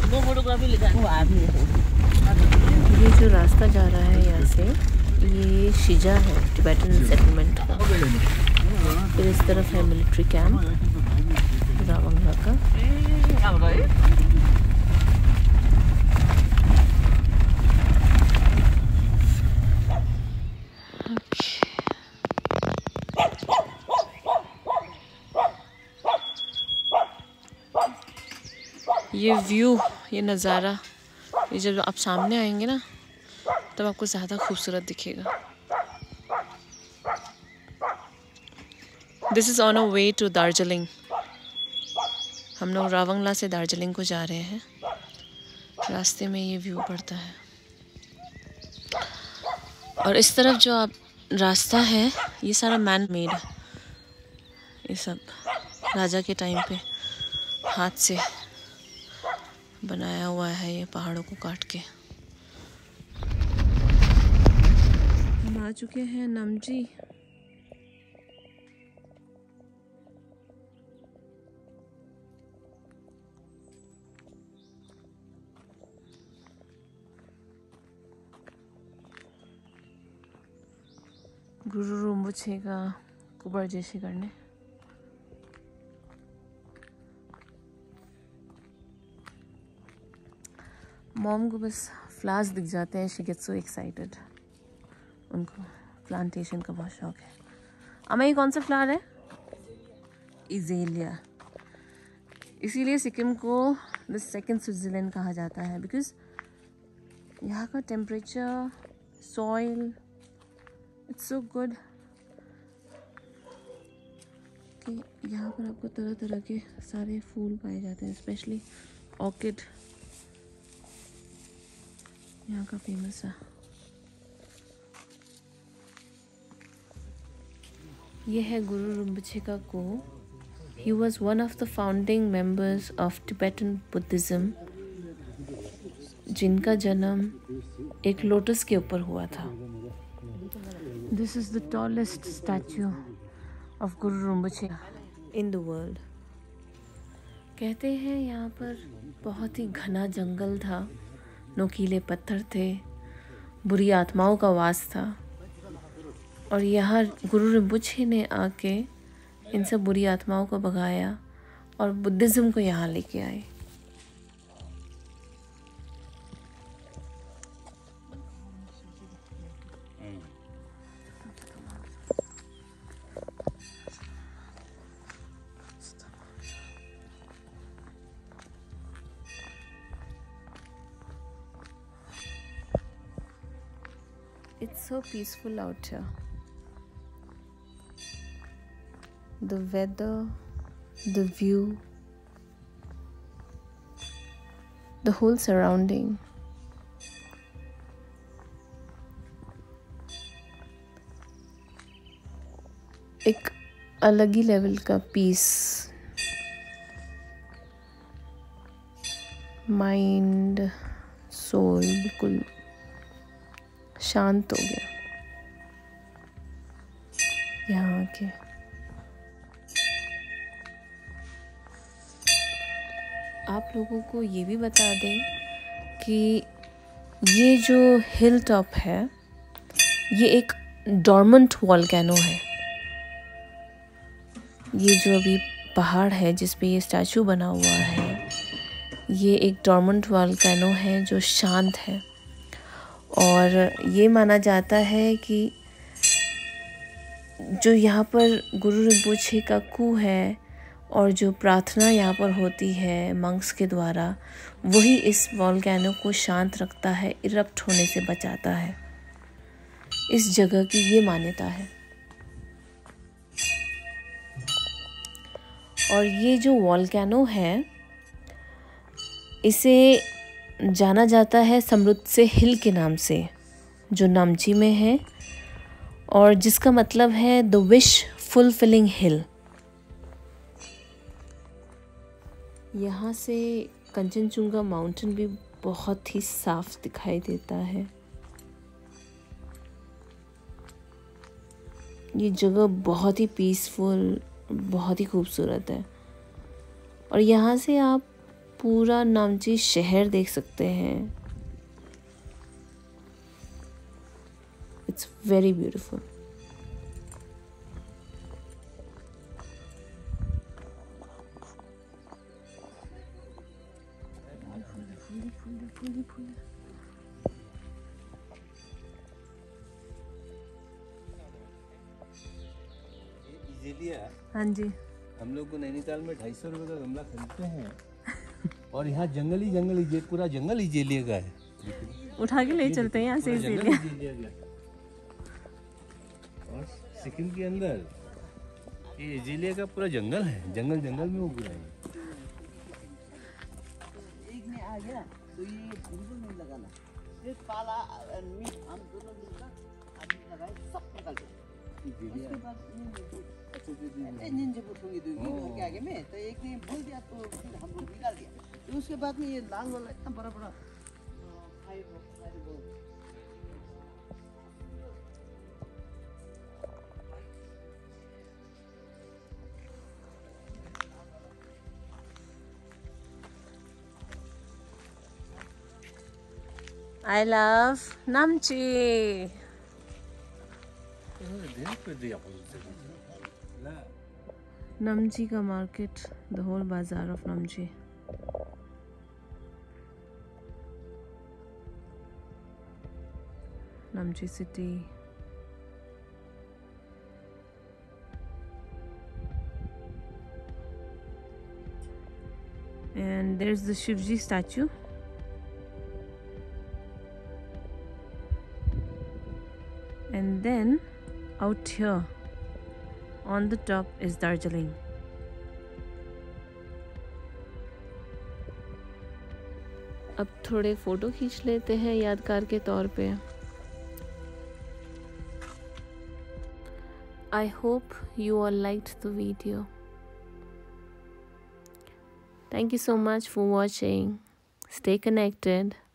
ये जो रास्ता जा रहा है यहाँ से, ये शिजा है, टिबेटन सेटलमेंट का। फिर इस तरफ है मिलिट्री कैंप रावंगला का। ये व्यू, ये नज़ारा, ये जब आप सामने आएंगे ना तब आपको ज़्यादा खूबसूरत दिखेगा। This is on a way to Darjeeling. हम लोग रावंगला से दार्जिलिंग को जा रहे हैं। रास्ते में ये व्यू पड़ता है। और इस तरफ जो आप रास्ता है ये सारा मैन मेड है। ये सब राजा के टाइम पे हाथ से बनाया हुआ है, ये पहाड़ों को काट के। हम आ चुके हैं नामची। गुरु रिम्पोछे का कुबर जैसे करने। मॉम को बस फ्लावर्स दिख जाते हैं, शी गेट्स सो एक्साइटेड। उनको प्लांटेशन का बहुत शौक है। अम्मा ये कौन सा फ्लावर है? इजेलिया। इसीलिए सिक्किम को द सेकंड स्विट्जरलैंड कहा जाता है, बिकॉज यहाँ का temperature, soil, it's so good कि यहाँ पर आपको तरह तरह के सारे फूल पाए जाते हैं। स्पेशली ऑर्किड यहाँ का फेमस है। यह है गुरु रिम्पोछे का कुओं। He was one of the founding members of Tibetan Buddhism, जिनका जन्म एक लोटस के ऊपर हुआ था। This is the tallest statue of Guru Rinpoche in the world. कहते हैं यहाँ पर बहुत ही घना जंगल था, नोकीले पत्थर थे, बुरी आत्माओं का वास था। और यहाँ गुरु रिम्पोछे ने आके इन सब बुरी आत्माओं को भगाया और बुद्धिज़्म को यहाँ लेके आए। It's so peaceful out here. The weather, the view, the whole surrounding. एक अलग ही लेवल का पीस, माइंड, सोल बिल्कुल शांत हो गया यहाँ आके। आप लोगों को ये भी बता दें कि ये जो हिल टॉप है ये एक डॉर्मेंट वॉल्केनो है। ये जो अभी पहाड़ है जिस पे ये स्टैचू बना हुआ है, ये एक डॉर्मेंट वॉल्केनो है जो शांत है। और ये माना जाता है कि जो यहाँ पर गुरु रिम्पोछे का कुआं है और जो प्रार्थना यहाँ पर होती है मंक्स के द्वारा, वही इस वॉल्केनो को शांत रखता है, इरप्ट होने से बचाता है। इस जगह की ये मान्यता है। और ये जो वॉल्केनो है इसे जाना जाता है समृद्धसे हिल के नाम से, जो नामची में है, और जिसका मतलब है द विश फुलफिलिंग हिल। यहाँ से कंचनजुंगा माउंटेन भी बहुत ही साफ दिखाई देता है। ये जगह बहुत ही पीसफुल, बहुत ही खूबसूरत है। और यहाँ से आप पूरा नामची शहर देख सकते हैं। It's very beautiful. हाँ जी, हम लोग को नैनीताल में 250 रुपए का गमला खरीदते हैं और यहाँ जंगल ही पूरा जंगल ही इजेलिया का है। उठा के ले चलते हैं यहाँ से इजीलिया। और सिक्किम के अंदर ये इजेलिया का पूरा जंगल है, जंगल में वो पूरा है। एक में आ गया तो ये बिल्कुल नहीं लगाना, ये पाला हम दोनों मिलकर आदमी लगाए सब निकल गए। उसके बाद नींजे बुठूंगी दो घर के आगे में, तो एक ने बोल दिया तो फिर हम लोग निकाल दिया। तो उसके बाद में ये लाल वाला इतना बड़ा फायर बोल। I love Namchi. Namchi का market, the whole bazaar of Namchi. Namchi city. And there's the Shivji statue. And then out here on the top is Darjeeling. अब थोड़े फोटो खींच लेते हैं यादगार के तौर पे। I hope you all liked the video. Thank you so much for watching. Stay connected.